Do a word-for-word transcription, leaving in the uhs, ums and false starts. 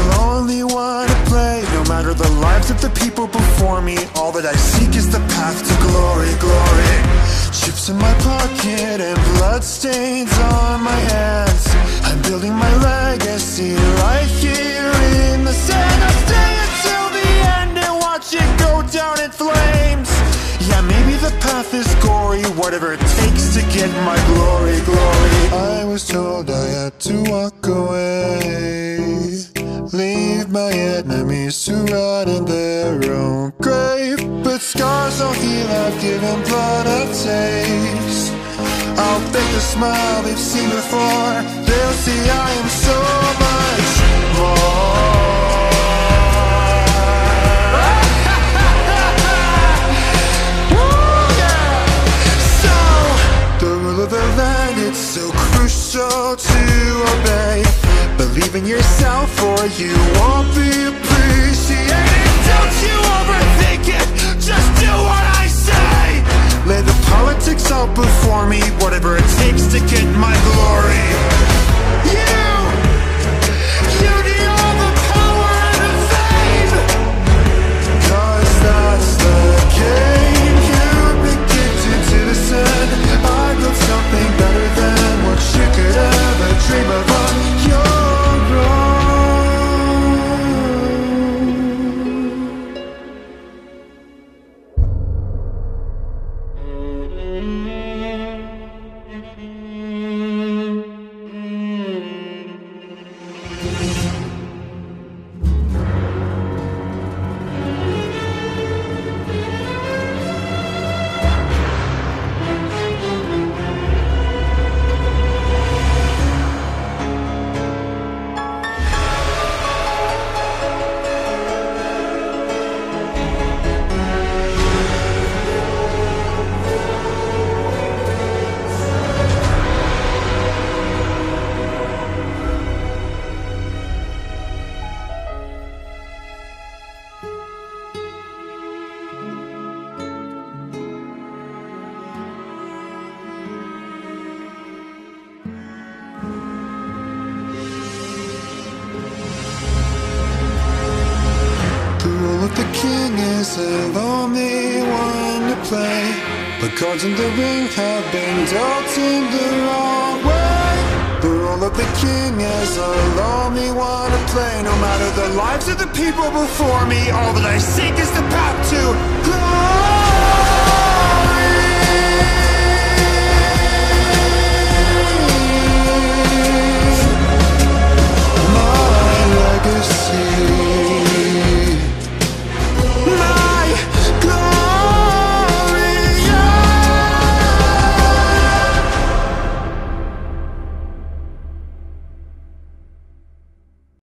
lonely one to play. No matter the lives of the people before me, all that I seek is the path to glory, glory. Chips in my pocket and blood stains on my hands. I'm building my legacy right here in the sand. I'll stay until the end and watch it go down in flames. Yeah, maybe the path is gory, whatever it takes to get my glory, glory. I was told I had to walk away, leave my enemies to rot in their own grave. But scars don't heal, I've given blood a taste. I'll fake the smile they've seen before. They'll see I am so much more. Of the land, it's so crucial to obey. Believe in yourself or you won't be appreciated. Don't you overthink it, just do what I say. Lay the politics out before me, whatever it takes to get my glory. You, you need all the power and the fame, 'cause that's the game. You've been gifted to the sun. I built something better than what you could ever dream of on your the king is a lonely one to play. The cards in the ring have been dealt in the wrong way. The role of the king is a lonely one to play. No matter the lives of the people before me, all that I seek is the path to glory.